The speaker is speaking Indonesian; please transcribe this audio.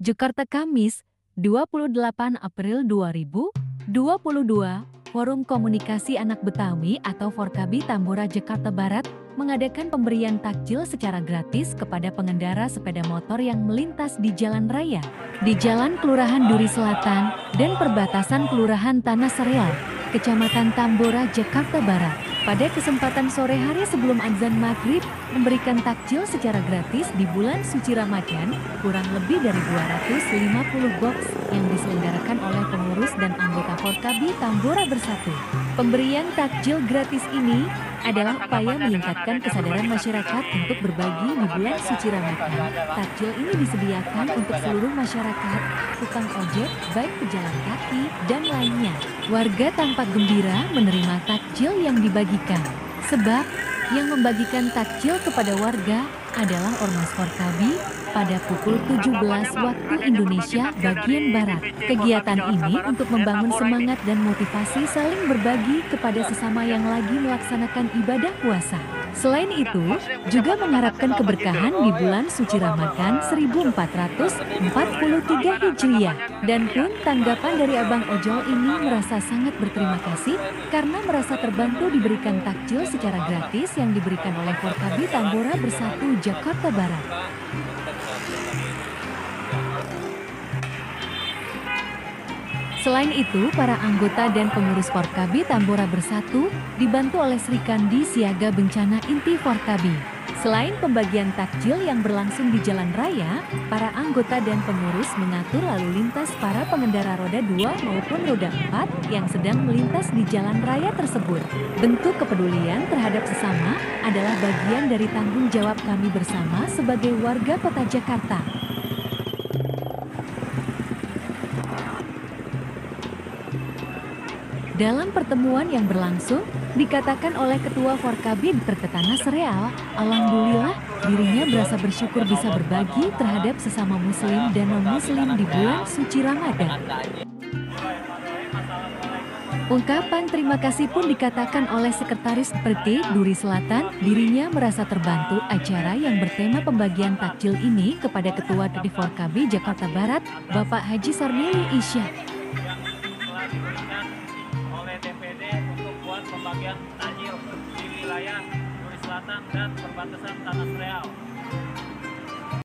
Jakarta Kamis, 28 April 2022, Forum Komunikasi Anak Betawi atau Forkabi Tambora Jakarta Barat mengadakan pemberian takjil secara gratis kepada pengendara sepeda motor yang melintas di jalan raya, di Jalan Kelurahan Duri Selatan dan perbatasan Kelurahan Tanah Sereal, Kecamatan Tambora, Jakarta Barat. Pada kesempatan sore hari sebelum azan maghrib, memberikan takjil secara gratis di bulan suci Ramadan, kurang lebih dari 250 box yang diselenggarakan oleh pengurus dan anggota Forkabi Tambora Bersatu. Pemberian takjil gratis ini adalah upaya meningkatkan kesadaran masyarakat untuk berbagi di bulan suci Ramadan. Takjil ini disediakan untuk seluruh masyarakat, tukang ojek, baik pejalan kaki, dan lainnya. Warga tampak gembira menerima takjil yang dibagikan, sebab yang membagikan takjil kepada warga adalah Ormas Forkabi pada pukul 17 waktu Indonesia bagian Barat. Kegiatan ini untuk membangun semangat dan motivasi saling berbagi kepada sesama yang lagi melaksanakan ibadah puasa. Selain itu, juga mengharapkan keberkahan di bulan suci Ramadan 1443 Hijriah. Dan pun tanggapan dari Abang Ojol ini merasa sangat berterima kasih karena merasa terbantu diberikan takjil secara gratis yang diberikan oleh Forkabi Tambora Bersatu Jakarta Barat. Selain itu, para anggota dan pengurus Forkabi Tambora Bersatu dibantu oleh Sri Kandi Siaga Bencana Inti Forkabi. Selain pembagian takjil yang berlangsung di jalan raya, para anggota dan pengurus mengatur lalu lintas para pengendara roda 2 maupun roda 4 yang sedang melintas di jalan raya tersebut. Bentuk kepedulian terhadap sesama adalah bagian dari tanggung jawab kami bersama sebagai warga Kota Jakarta. Dalam pertemuan yang berlangsung, dikatakan oleh Ketua Forkabi Tanah Sereal, alhamdulillah dirinya berasa bersyukur bisa berbagi terhadap sesama muslim dan non-muslim di bulan suci Ramadan. Ungkapan terima kasih pun dikatakan oleh Sekretaris PT Duri Selatan, dirinya merasa terbantu acara yang bertema pembagian takjil ini kepada Ketua PT Forkabi Jakarta Barat, Bapak Haji Sarmili Isya. Oleh DPD untuk buat pembagian takjil di wilayah Duri Selatan dan perbatasan Tanah Sereal.